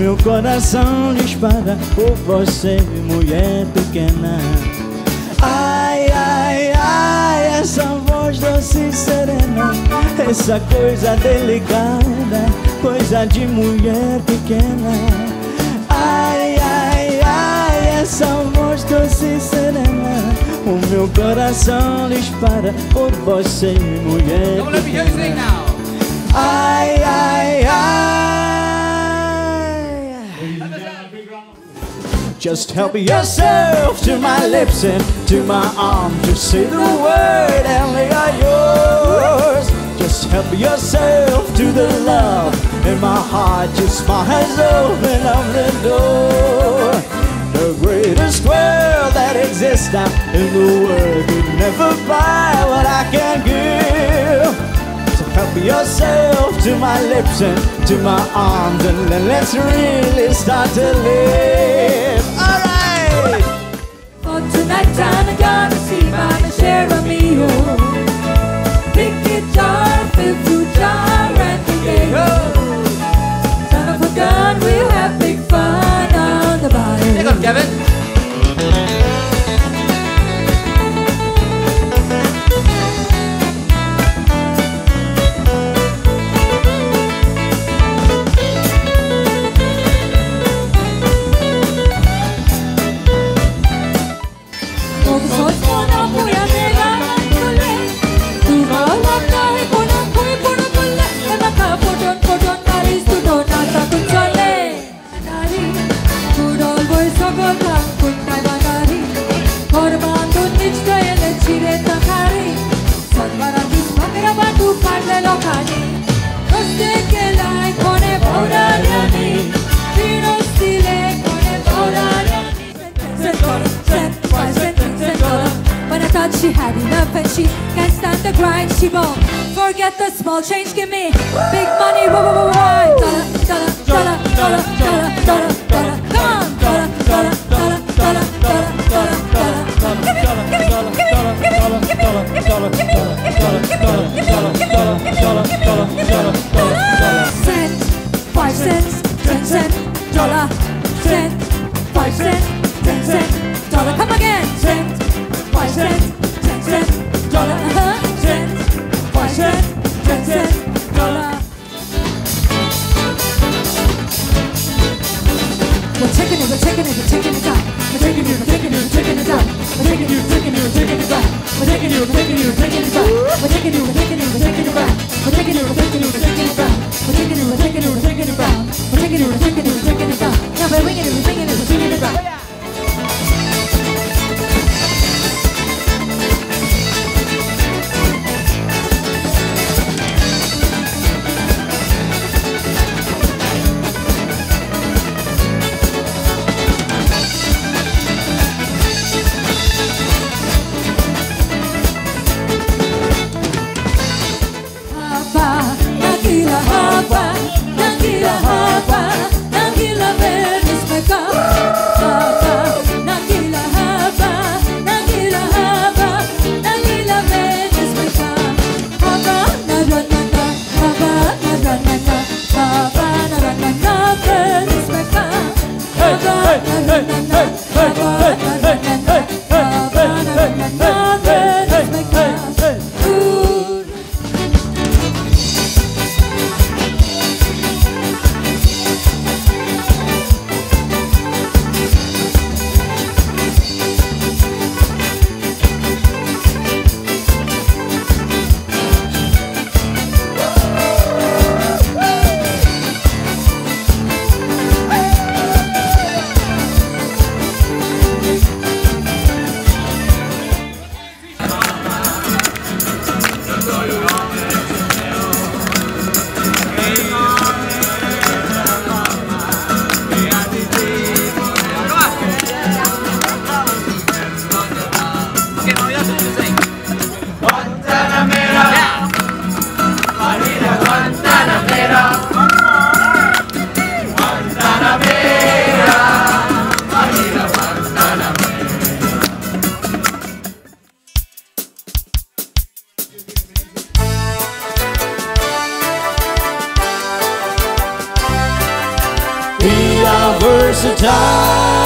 meu coração dispara por você, mulher pequena. Ai, ai, ai, essa voz doce e serena, essa coisa delicada, coisa de mulher pequena. Ai, ai, ai, essa voz doce e serena, o meu coração dispara por você, mulher pequena. Ai, ai, ai. Just help yourself to my lips and to my arms. Just say the word and they are yours. Just help yourself to the love in my heart. Just my hands open up the door. The greatest world that exists now in the world could never buy what I can give. So help yourself to my lips and to my arms, and then let's really start to live. Alright! For tonight I'm gonna see my share of me. Big guitar, fifth flute jar, and the gay. Son of a gun, we'll have big fun on the body. Take off, Kevin. She had enough and she can't stand the grind. She won't forget the small change. Give me big money. Dollar, dollar, dollar, dollar, dollar, dollar, dollar. Come on, dollar, dollar, dollar, dollar, dollar, dollar, dollar. Give me, give me, give me, give me, give me, give me, give me, cent, 5 cents, 10 cents, dollar, cent, 5 cents, 10 cents, dollar. Come again, cent, 5 cents. Dollar, cent, 5 cents, 10 cents, dollar. We're taking it, we're taking it, we're taking it down. We're taking it, we're taking it, we're taking it down. We're taking it, we're taking it, we're taking it down. We're taking it, we're taking it, we're taking it down. We're taking it, we're taking it, we're taking it back. We're taking it, we're taking it, we're taking it back. We're taking it, we're taking it, we're taking it back. We're taking it, we're taking it, we're taking it down. Now we're winging it, we're taking it, we're taking it back. Nangila Verdes, my God. versatile